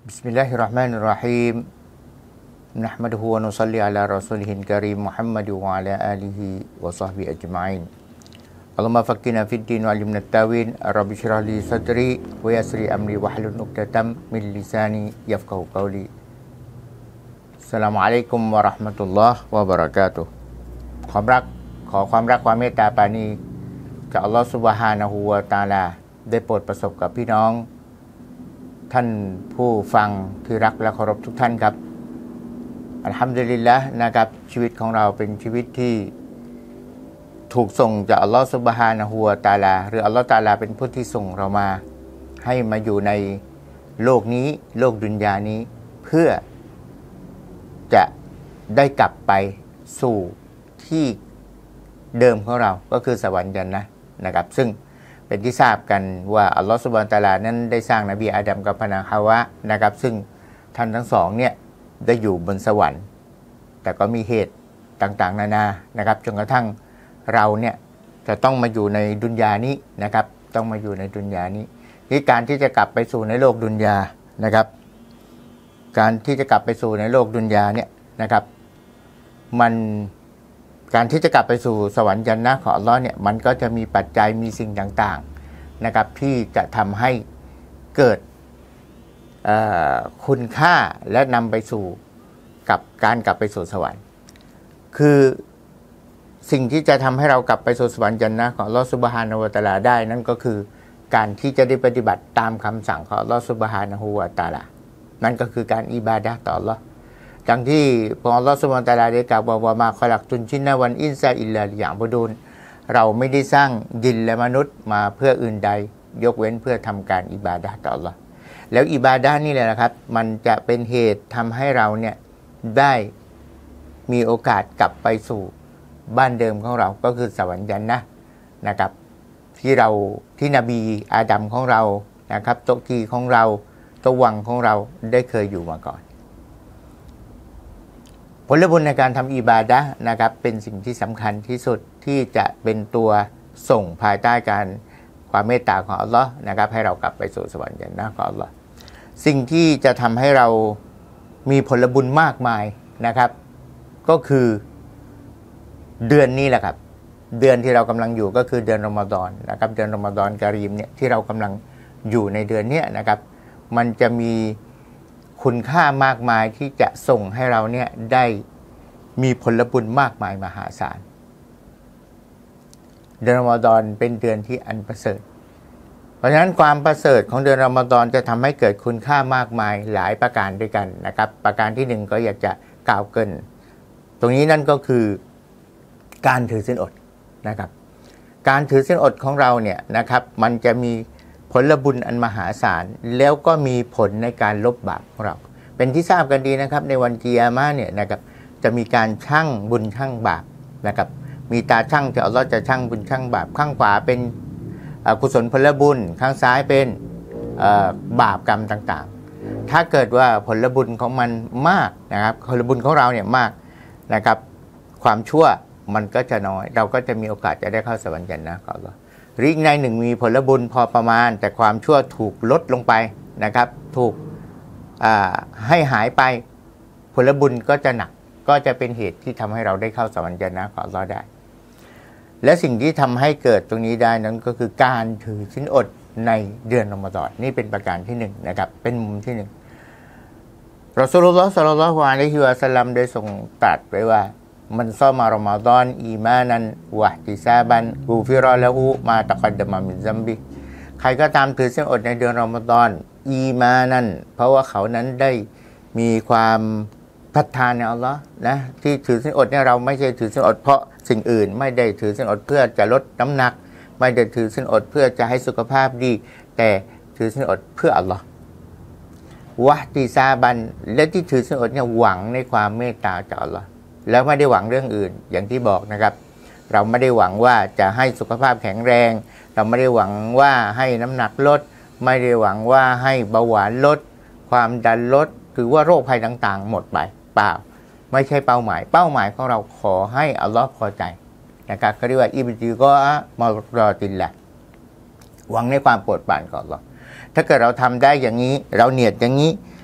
Bismillahirrahmanirrahim. Nahmaduhu wa nusalli ala rasulihil karim Muhammad wa ala alihi wa sahbihi ajma'in. Allahumma faqqihna fid din wa 'allimna at-tawil. Rabbi shrah li sadri wa yassir amri wahlul 'uqdatam min lisani yafqahu qawli. Assalamualaikum warahmatullahi wabarakatuh. ความรักความเมตตาปราณีจากอัลลอฮฺซุบฮานะฮูวะตะอาลาได้โปรดประสบกับพี่น้องท่านผู้ฟังที่รักและเคารพทุกท่านครับอัลฮัมดุลิลละห์นะครับชีวิตของเราเป็นชีวิตที่ถูกส่งจากอัลลอฮฺซุบฮานะฮูวะตะอาลาหรืออัลลอฮฺตะอาลาเป็นผู้ที่ส่งเรามาให้มาอยู่ในโลกนี้โลกดุนยานี้เพื่อจะได้กลับไปสู่ที่เดิมของเราก็คือสวรรค์จันนะนะครับซึ่งเป็นที่ทราบกันว่าอัลลอฮฺซุบฮานะฮูวะตะอาลานั้นได้สร้างนบีอาดัมกับภรรยาฮาวะนะครับซึ่งท่านทั้งสองเนี่ยได้อยู่บนสวรรค์แต่ก็มีเหตุต่างๆนานานะครับจนกระทั่งเราเนี่ยจะต้องมาอยู่ในดุนยานี้นะครับต้องมาอยู่ในดุนยานี้ที่การที่จะกลับไปสู่ในโลกดุนยานะครับการที่จะกลับไปสู่ในโลกดุนยาเนี่ยนะครับการที่จะกลับไปสู่สวรรค์จันนะห์ของอัลลอฮ์เนี่ยมันก็จะมีปัจจัยมีสิ่งต่างๆนะครับที่จะทำให้เกิดคุณค่าและนำไปสู่กับการกลับไปสู่สวรรค์คือสิ่งที่จะทำให้เรากลับไปสู่สวรรค์จันนะห์ของอัลลอฮ์ซุบฮานะฮูวะตะอาลาได้นั่นก็คือการที่จะได้ปฏิบัติตามคำสั่งของอัลลอฮ์ซุบฮานะฮูวะตะอาลานั่นก็คือการอิบาดะห์ต่ออัลลอฮ์ดังที่พระองค์อัลลอฮฺซุบฮานะฮูวะตะอาลาได้กล่าวว่ามาคอลักตุนจินนะวันอินซาอิลลาลิยะบุดูนเราไม่ได้สร้างยินและมนุษย์มาเพื่ออื่นใดยกเว้นเพื่อทำการอิบาดะห์ต่ออัลลอฮ์แล้วอิบาดะห์นี่แหละนะครับมันจะเป็นเหตุทำให้เราเนี่ยได้มีโอกาสกลับไปสู่บ้านเดิมของเราก็คือสวรรค์จันนะห์นะครับที่นบีอาดัมของเรานะครับโตกีของเราตะวังของเราได้เคยอยู่มาก่อนผลบุญในการทำอิบาดะห์นะครับเป็นสิ่งที่สำคัญที่สุดที่จะเป็นตัวส่งภายใต้การความเมตตาของอัลลอฮ์นะครับให้เรากลับไปสู่สวรรค์จันนะห์ของอัลลอฮ์สิ่งที่จะทำให้เรามีผลบุญมากมายนะครับก็คือเดือนนี้แหละครับเดือนที่เรากำลังอยู่ก็คือเดือนรอมฎอนนะครับเดือนรอมฎอนกะรีมเนี่ยที่เรากำลังอยู่ในเดือนนี้นะครับมันจะมีคุณค่ามากมายที่จะส่งให้เราเนี่ยได้มีผลบุญมากมายมหาศาลเดือนรอมฎอนเป็นเดือนที่อันประเสริฐเพราะฉะนั้นความประเสริฐของเดือนรอมฎอนจะทำให้เกิดคุณค่ามากมายหลายประการด้วยกันนะครับประการที่หนึ่งก็อยากจะกล่าวเกริ่นตรงนี้นั่นก็คือการถือศีลอดนะครับการถือศีลอดของเราเนี่ยนะครับมันจะมีผลบุญอันมหาศาลแล้วก็มีผลในการลบบาปของเราเป็นที่ทราบกันดีนะครับในวันกิยามะห์เนี่ยนะครับจะมีการชั่งบุญชั่งบาปนะครับมีตาชั่งที่อัลเลาะห์จะชั่งบุญชั่งบาปข้างขวาเป็นกุศลผลบุญข้างซ้ายเป็นบาปกรรมต่างๆถ้าเกิดว่าผลบุญของมันมากนะครับผลบุญของเราเนี่ยมากนะครับความชั่วมันก็จะน้อยเราก็จะมีโอกาสจะได้เข้าสวรรค์จันนะห์ของอัลเลาะห์หรืออีกในหนึ่งมีผลบุญพอประมาณแต่ความชั่วถูกลดลงไปนะครับถูกให้หายไปผลบุญก็จะหนักก็จะเป็นเหตุที่ทำให้เราได้เข้าสวรรค์จันนะห์ของอัลเลาะห์ได้และสิ่งที่ทำให้เกิดตรงนี้ได้นั้นก็คือการถือศีลอดในเดือนรอมฎอนนี่เป็นประการที่หนึ่งนะครับเป็นมุมที่หนึ่งรอซูลุลลอฮ์ ศ็อลลัลลอฮุอะลัยฮิวะซัลลัมได้ทรงตรัสไว้ว่ามันซอมารอมฎอนอีมานันวะติซาบันกูฟิรอละฮูมาตะกัดดะมะมินซัมบิใครก็ตามถือศีลอดในเดือนรอมฎอนอีมานันเพราะว่าเขานั้นได้มีความศรัทธาในอัลเลาะห์นะที่ถือศีลอดเนี่ยเราไม่ใช่ถือศีลอดเพราะสิ่งอื่นไม่ได้ถือศีลอดเพื่อจะลดน้ำหนักไม่ได้ถือศีลอดเพื่อจะให้สุขภาพดีแต่ถือศีลอดเพื่ออัลเลาะห์วะติซาบันและที่ถือศีลอดเนี่ยหวังในความเมตตาจากอัลเลาะห์แล้วไม่ได้หวังเรื่องอื่นอย่างที่บอกนะครับเราไม่ได้หวังว่าจะให้สุขภาพแข็งแรงเราไม่ได้หวังว่าให้น้ำหนักลดไม่ได้หวังว่าให้เบาหวานลดความดันลดหรือว่าโรคภัยต่างๆหมดไปเปล่าไม่ใช่เป้าหมายของเราขอให้อัลลอฮ์พอใจนะครับเขาเรียกว่าอิบติกอมารอติลละหวังในความโปรดปรานของอัลลอฮ์ถ้าเกิดเราทำได้อย่างนี้เราเนียดอย่างนี้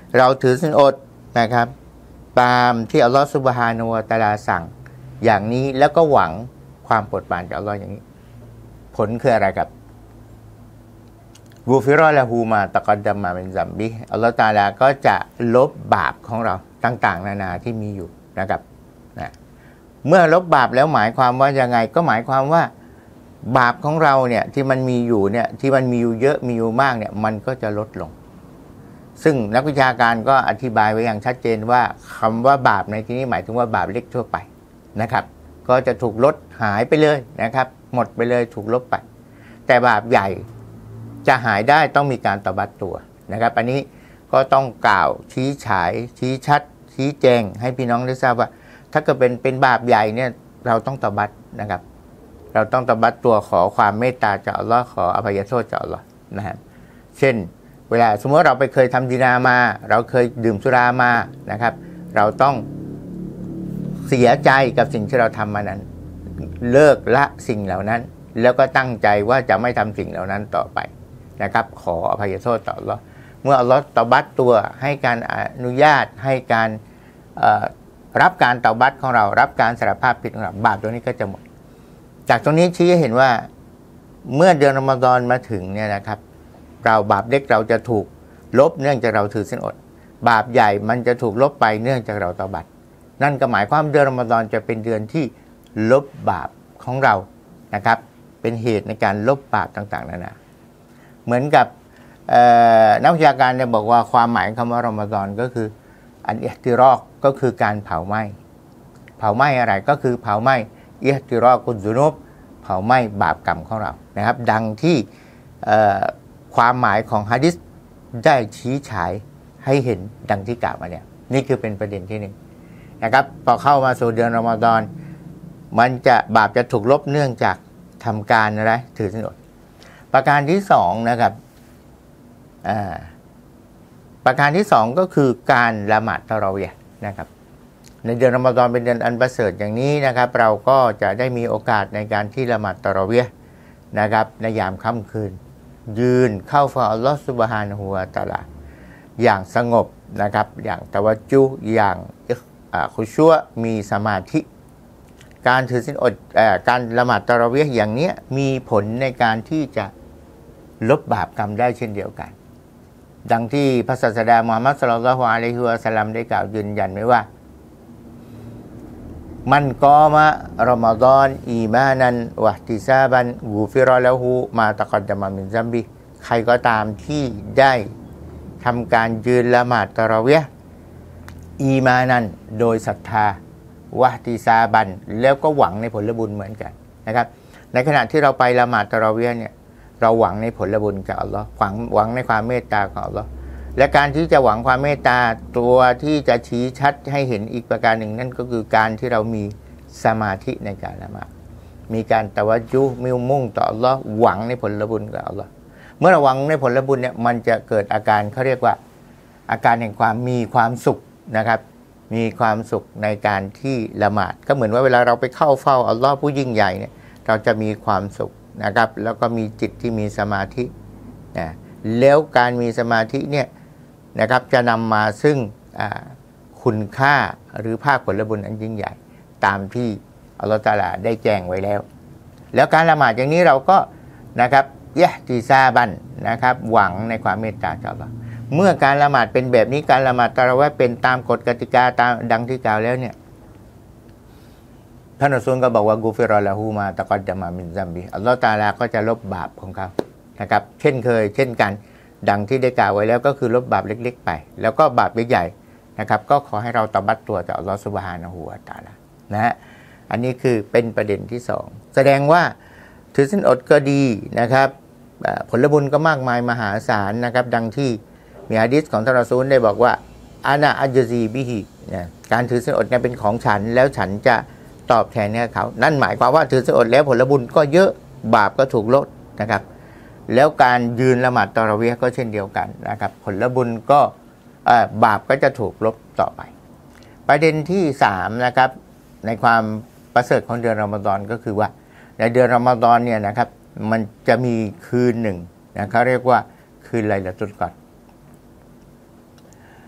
เราถือศีลอดนะครับตามที่อัลลอฮฺซุบฮานะฮูวะตะอาลาสั่งอย่างนี้แล้วก็หวังความโปรดปรานจากอัลลอฮฺอย่างนี้ผลคืออะไรครับกูฟิรอละฮูมาตะกัดดัมมาเป็นซัมบิอัลลอฮฺตะอาลาก็จะลบบาปของเราต่างๆนานาที่มีอยู่นะครับนะเมื่อลบบาปแล้วหมายความว่ายังไงก็หมายความว่าบาปของเราเนี่ยที่มันมีอยู่เนี่ยที่มันมีอยู่เยอะมีอยู่มากเนี่ยมันก็จะลดลงซึ่งนักวิชาการก็อธิบายไว้อย่างชัดเจนว่าคำว่าบาปในที่นี้หมายถึงว่าบาปเล็กทั่วไปนะครับก็จะถูกลดหายไปเลยนะครับหมดไปเลยถูกลบไปแต่บาปใหญ่จะหายได้ต้องมีการตบัดตัวนะครับอันนี้ก็ต้องกล่าวชี้ฉายชี้ชัดชี้แจงให้พี่น้องได้ทราบว่าถ้าเกิดเป็นบาปใหญ่เนี่ยเราต้องตบัดนะครับเราต้องตบัดตัวขอความเมตตาจากอัลลอฮ์ขออภัยโทษจากอัลลอฮ์นะครับเช่นเวลาสมมติเราไปเคยทำซินามาเราเคยดื่มสุรามานะครับเราต้องเสียใจกับสิ่งที่เราทำมานั้นเลิกละสิ่งเหล่านั้นแล้วก็ตั้งใจว่าจะไม่ทำสิ่งเหล่านั้นต่อไปนะครับขออภัยโทษต่ออัลลอฮ์เมื่ออัลลอฮ์ตบัดตัวให้การอนุญาตให้การรับการตบัดของเรารับการสารภาพผิดของเราบาปตัวนี้ก็จะหมดจากตรงนี้ชี้ให้เห็นว่าเมื่อเดือนรอมฎอนมาถึงเนี่ยนะครับเราบาปเล็กเราจะถูกลบเนื่องจากเราถือศีลอดบาปใหญ่มันจะถูกลบไปเนื่องจากเราตบัดนั่นก็หมายความเดือนรอมฎอนจะเป็นเดือนที่ลบบาปของเรานะครับเป็นเหตุในการลบบาปต่างๆนานาเหมือนกับนักวิชาการเนี่ยบอกว่าความหมายคำว่ารอมฎอนก็คืออันอิห์ติรอกก็คือการเผาไหม้อะไรก็คือเผาไหม้อิห์ติรอกุซุนุบเผาไหม้บาปกรรมของเรานะครับดังที่ความหมายของหะดีษได้ชี้ฉายให้เห็นดังที่กล่าวมาเนี่ยนี่คือเป็นประเด็นที่หนึ่งนะครับพอเข้ามาสู่เดือนรอมฎอนมันจะบาปจะถูกลบเนื่องจากทำการอะไรถือศีลอดประการที่สองนะครับประการที่สองก็คือการละหมาดตะเราะวีห์นะครับในเดือนรอมฎอนเป็นเดือนอันประเสริฐอย่างนี้นะครับเราก็จะได้มีโอกาสในการที่ละหมาดตะเราะวีห์นะครับในยามค่ำคืนยืนเข้าเฝ้าอัลลอฮฺซุบฮานะฮูวะตะอาลาอย่างสงบนะครับอย่างตะวัจจุอย่างคุชัวมีสมาธิการถือศีลอดการละหมาดตะเราะวีห์อย่างนี้มีผลในการที่จะลบบาปกรรมได้เช่นเดียวกันดังที่พระศาสดามุฮัมมัดศ็อลลัลลอฮุอะลัยฮิวะซัลลัมได้กล่าวยืนยันไว้ว่ามันกอมะรอมฎอนอีมานันวะติซาบันกูฟิรอละฮูมาตะกัดดะมะมินซัมบิใครก็ตามที่ได้ทำการยืนละหมาดตะเราะวีห์อีมานันโดยศรัทธาวะติซาบันแล้วก็หวังในผลบุญเหมือนกันนะครับในขณะที่เราไปละหมาดตะเราะวีห์เนี่ยเราหวังในผลบุญจากอัลลอฮ์หวังในความเมตตาของอัลลอฮ์และการที่จะหวังความเมตตาตัวที่จะชี้ชัดให้เห็นอีกประการหนึ่งนั่นก็คือการที่เรามีสมาธิในการละหมาดมีการตะวัจจุมุ่งต่ออัลลอฮ์หวังในผลบุญกับอัลลอฮ์เมื่อเราหวังในผลบุญเนี่ยมันจะเกิดอาการเขาเรียกว่าอาการแห่งความมีความสุขนะครับมีความสุขในการที่ละหมาดก็เหมือนว่าเวลาเราไปเข้าเฝ้าอัลลอฮ์ผู้ยิ่งใหญ่เนี่ยเราจะมีความสุขนะครับแล้วก็มีจิตที่มีสมาธินะแล้วการมีสมาธิเนี่ยนะครับจะนำมาซึ่งคุณค่าหรือภาคผลบุญอันยิ่งใหญ่ตามที่อัลลอฮฺตะอาลาได้แจ้งไว้แล้วการละหมาดอย่างนี้เราก็นะครับยะติซาบันนะครับหวังในความเมตตาจากอัลลอฮฺเมื่อการละหมาดเป็นแบบนี้การละหมาดตะเราะวีห์เป็นตามกฎกติกาตามดังที่กล่าวแล้วเนี่ยท่านรอซูลก็บอกว่ากูฟิรอละฮูมาตะกัดดะมะมินซัมบิอัลลอฮฺตะอาลาก็จะลบบาปของเขานะครับเช่นกันดังที่ได้กล่าวไว้แล้วก็คือลบบาปเล็กๆไปแล้วก็บาปใหญ่ๆนะครับก็ขอให้เราตบัดตัวจากอัลลอฮฺซุบฮานะฮูวะตะอาลานะฮะอันนี้คือเป็นประเด็นที่สองแสดงว่าถือศีลอดก็ดีนะครับผลบุญก็มากมายมหาศาลนะครับดังที่มีหะดีษของท่านรอซูลได้บอกว่าอานะอัจซีบิฮิการถือศีลอดเนี่ยเป็นของฉันแล้วฉันจะตอบแทนให้เขานั่นหมายความว่าถือศีลอดแล้วผลบุญก็เยอะบาปก็ถูกลดนะครับแล้วการยืนละหมาดตะเราะวีห์ก็เช่นเดียวกันนะครับผลบุญก็บาปก็จะถูกลบต่อไปประเด็นที่3นะครับในความประเสริฐของเดือนรอมฎอนก็คือว่าในเดือนรอมฎอนเนี่ยนะครับมันจะมีคืนหนึ่งนะเขาเรียกว่าคืนไลลาตุลกอดร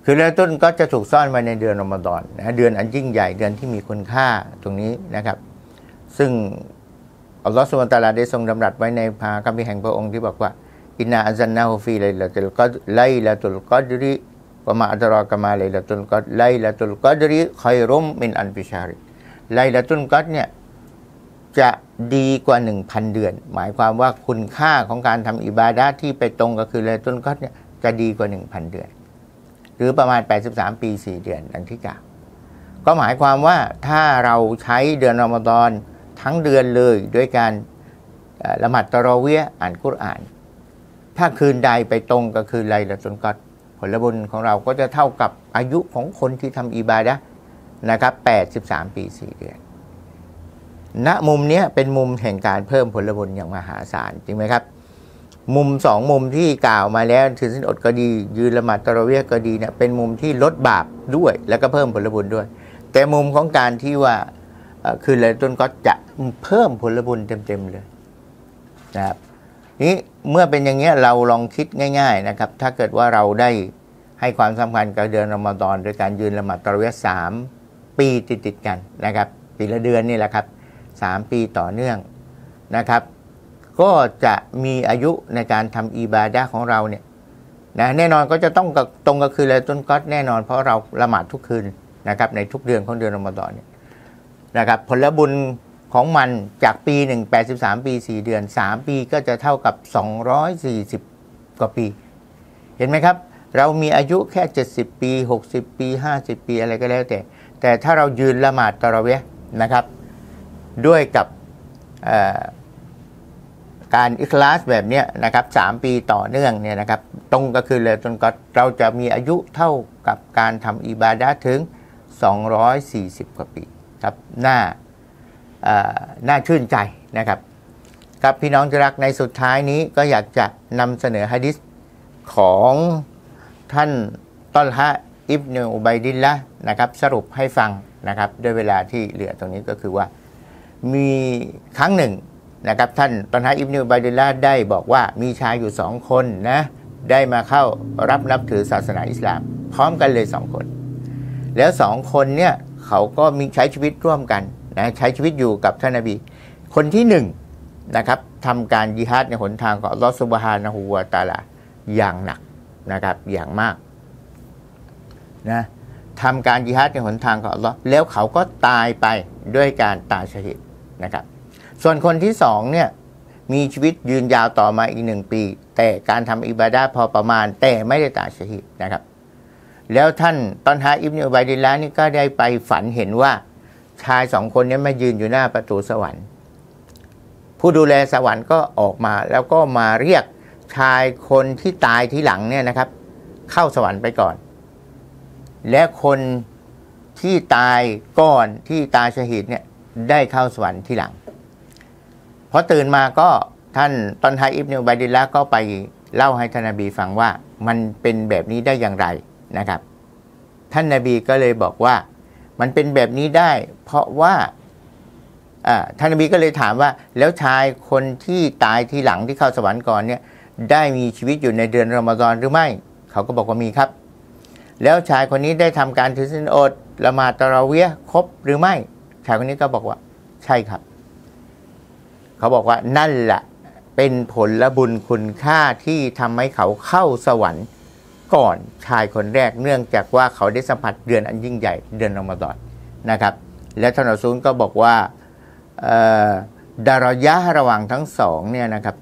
คือแล้วต้นก็จะถูกซ่อนไว้ในเดือนรอมฎอนนะเดือนอันยิ่งใหญ่เดือนที่มีคุณค่าตรงนี้นะครับซึ่งอัลลอฮฺซุบฮานะฮูวะตะอาลาได้ทรงดำรัสไว้ในพระคัมภีร์แห่งพระองค์ที่บอกว่าอินนาอัลซันนาฮูฟีไลลาตุลกอดริวะมาอัดรอกะมาไลลาตุลกอดริค็อยรุมมินอัลฟิชาริไลลาตุลกอดเนี่ยจะดีกว่า 1,000 เดือนหมายความว่าคุณค่าของการทำอิบาดะห์ที่ไปตรงก็คือไลลาตุลกอดเนี่ยจะดีกว่า 1,000 เดือนหรือประมาณ83 ปี 4 เดือนดังที่กล่าวก็หมายความว่าถ้าเราใช้เดือนรอมฎอนทั้งเดือนเลยด้วยการละหมาดตะเราะวีห์อ่านกุรอานถ้าคืนใดไปตรงก็คือไลลาตุลกอดผลบุญของเราก็จะเท่ากับอายุของคนที่ทำอิบาดะห์นะครับ83 ปี 4 เดือนณมุมนี้เป็นมุมแห่งการเพิ่มผลบุญอย่างมหาศาลจริงไหมครับมุม2มุมที่กล่าวมาแล้วถือศีลอดก็ดียืนละหมาดตะเราะวีห์ก็ดีเนี่ยเป็นมุมที่ลดบาปด้วยแล้วก็เพิ่มผลบุญด้วยแต่มุมของการที่ว่าคือไลลาตุลกอดจะเพิ่มผลบุญเต็มๆเลยนะครับนี้เมื่อเป็นอย่างเงี้ยเราลองคิดง่ายๆนะครับถ้าเกิดว่าเราได้ให้ความสำคัญกับเดือนรอมฎอนโดยการยืนละหมาดตะเราะวีห์3 ปีติดกันนะครับปีละเดือนนี่แหละครับ3 ปีต่อเนื่องนะครับก็จะมีอายุในการทำอิบาดะห์ของเราเนี่ยนะแน่นอนก็จะต้องตรงกับคืนไลลาตุลกอดแน่นอนเพราะเราละหมาดทุกคืนนะครับในทุกเดือนของเดือนรอมฎอนเนี่ยนะครับผลบุญของมันจากปีหนึ่ง83 ปี 4 เดือน3 ปีก็จะเท่ากับ240 กว่าปีเห็นไหมครับเรามีอายุแค่70 ปี60 ปี50 ปีอะไรก็แล้วแต่ถ้าเรายืนละหมาดตะเราะวีห์นะครับด้วยกับการอิคลาสแบบนี้นะครับ3 ปีต่อเนื่องเนี่ยนะครับตรงก็คือเลยจนก็เราจะมีอายุเท่ากับการทำอิบาดะห์ถึง240 กว่าปีครับน่าชื่นใจนะครับครับพี่น้องที่รักในสุดท้ายนี้ก็อยากจะนำเสนอหะดีษของท่านตอลฮะอิบนุอุบัยดิลละห์นะครับสรุปให้ฟังนะครับด้วยเวลาที่เหลือตรงนี้ก็คือว่ามีครั้งหนึ่งนะครับท่านตอลฮะอิบนุอุบัยดิลละห์ได้บอกว่ามีชายอยู่2 คนนะได้มาเข้ารับนับถือศาสนาอิสลามพร้อมกันเลย2 คนแล้ว2 คนเนี่ยเขาก็มีใช้ชีวิตร่วมกันนะใช้ชีวิตอยู่กับท่านนบีคนที่1นะครับทำการญิฮาดในหนทางของอัลลอฮฺซุบฮานะฮูวะตะอาลาอย่างหนักนะครับอย่างมากนะทำการญิฮาดในหนทางของอัลลอฮฺแล้วเขาก็ตายไปด้วยการตายชะฮีดนะครับส่วนคนที่2เนี่ยมีชีวิตยืนยาวต่อมาอีก1 ปีแต่การทำอิบาดะห์พอประมาณแต่ไม่ได้ตายชะฮีดนะครับแล้วท่านตอลฮะอิบนุอุบัยดิลละห์นี่ก็ได้ไปฝันเห็นว่าชาย2 คนนี้มายืนอยู่หน้าประตูสวรรค์ผู้ดูแลสวรรค์ก็ออกมาแล้วก็มาเรียกชายคนที่ตายที่หลังเนี่ยนะครับเข้าสวรรค์ไปก่อนและคนที่ตายก่อนที่ตายชะฮีดเนี่ยได้เข้าสวรรค์ที่หลังพอตื่นมาก็ท่านตอลฮะอิบนุอุบัยดิลละห์ก็ไปเล่าให้ท่านนบีฟังว่ามันเป็นแบบนี้ได้อย่างไรนะครับท่านนบีก็เลยบอกว่ามันเป็นแบบนี้ได้เพราะว่าท่านนบีก็เลยถามว่าแล้วชายคนที่ตายทีหลังที่เข้าสวรรค์ก่อนเนี่ยได้มีชีวิตอยู่ในเดือนรอมฎอนหรือไม่เขาก็บอกว่ามีครับแล้วชายคนนี้ได้ทำการถือศีลอดละหมาดตะเราะวีห์ครบหรือไม่ชายคนนี้ก็บอกว่าใช่ครับเขาบอกว่านั่นแหละเป็นผลบุญคุณค่าที่ทำให้เขาเข้าสวรรค์ก่อนชายคนแรกเนื่องจากว่าเขาได้สัมผัสเดือนอันยิ่งใหญ่เดือนรอมฎอนนะครับและท่านอัสซูลก็บอกว่าดารอยะระหว่างทั้ง2เนี่ยนะครับ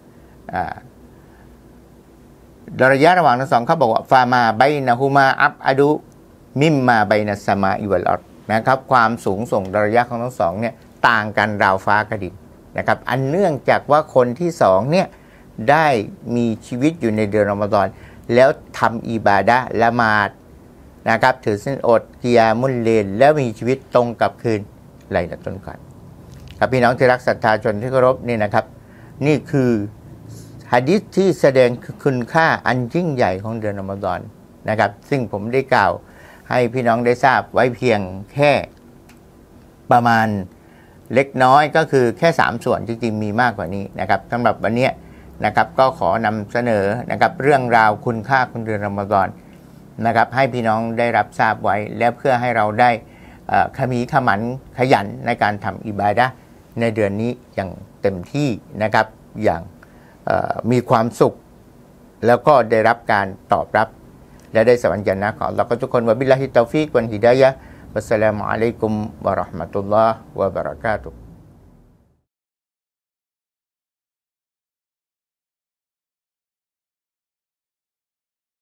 ดารอยะระหว่างทั้ง2เขาบอกว่าฟามาไบนะฮูมาอับอดุมิมมาไบนัสสมาอิวัลอัรฎนะครับความสูงส่งดารอยะของทั้ง2เนี่ยต่างกันราวฟ้ากับดินนะครับอันเนื่องจากว่าคนที่2เนี่ยได้มีชีวิตอยู่ในเดือนรอมฎอนแล้วทำอิบาดะห์ละหมาดนะครับถือศีลอดกิยามุลเลลแล้วมีชีวิตตรงกับคืนไลลาตุลกอดครับพี่น้องที่รักศรัทธาชนที่เคารพนี่นะครับนี่คือหะดีษที่แสดงคุณค่าอันยิ่งใหญ่ของเดือนรอมฎอนนะครับซึ่งผมได้กล่าวให้พี่น้องได้ทราบไว้เพียงแค่ประมาณเล็กน้อยก็คือแค่3 ส่วนจริงๆมีมากกว่านี้นะครับสำหรับวันนี้นะครับก็ขอนำเสนอนะครับเรื่องราวคุณค่าของเดือนรอมฎอนนะครับให้พี่น้องได้รับทราบไว้และเพื่อให้เราได้ขมีขมันขยันในการทำอิบาดะห์ในเดือนนี้อย่างเต็มที่นะครับอย่างมีความสุขแล้วก็ได้รับการตอบรับและได้สวรรค์ญาณะของอัลเลาะห์ทุกคนวะบิลลาฮิตตอฟิกวัลฮิดายะฮ์วัสสลามุอะลัยกุมวะเราะห์มะตุลลอฮ์วะบะเราะกาตุฮ์